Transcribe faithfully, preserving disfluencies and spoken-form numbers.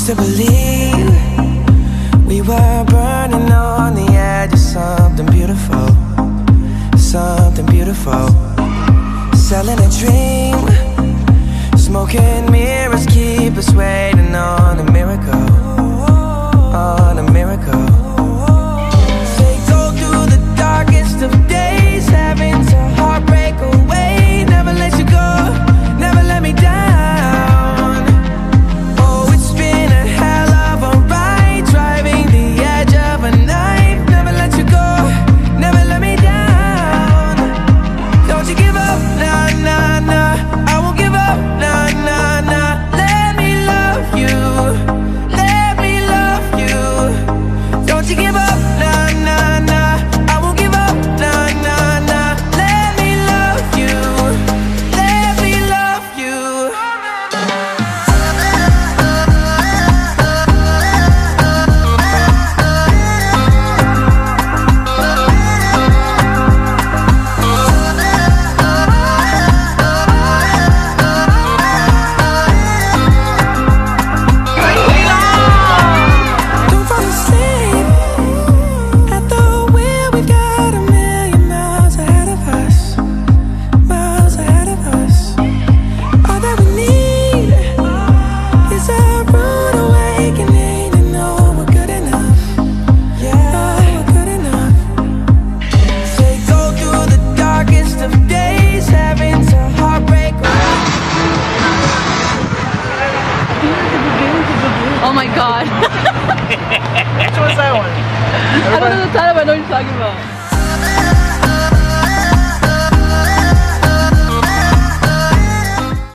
used to believe we were burning on the edge of something beautiful, something beautiful. Selling a dream, smoking mirrors keep us waiting on a miracle, on a miracle. They go through the darkest of days, having to heartbreak away. Never let you go, never let me down. Oh, it's been a hell of a ride, driving the edge of a knife. Never let you go, never let me down. Don't you give up, nah, nah, nah. I won't give up, nah, nah, nah. Let me love you, let me love you. Don't you give up, nah, nah, nah. I won't give up, nah, nah, nah. Let me love you, let me love you. Don't fall asleep at the wheel. We've got a million miles ahead of us, miles ahead of us. All that we need is a rude awakening to know we're good enough. Yeah, we're good enough. They go through the darkest of days, having to heartbreak. Oh my god. Which one's that one? I don't know the title, but I know what you're talking about.